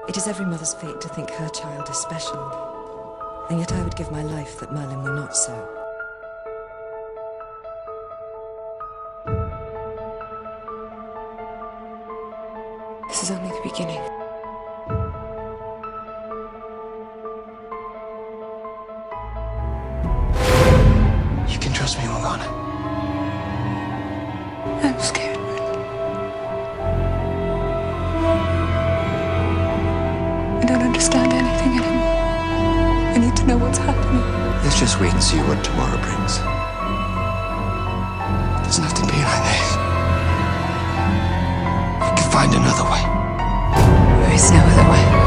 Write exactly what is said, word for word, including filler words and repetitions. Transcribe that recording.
It is every mother's fate to think her child is special, and yet I would give my life that Merlin were not so. This is only the beginning. You can trust me, Morgana. I'm scared. I don't understand anything anymore. I need to know what's happening. Let's just wait and see what tomorrow brings. It doesn't have to be like this. We can find another way. There is no other way.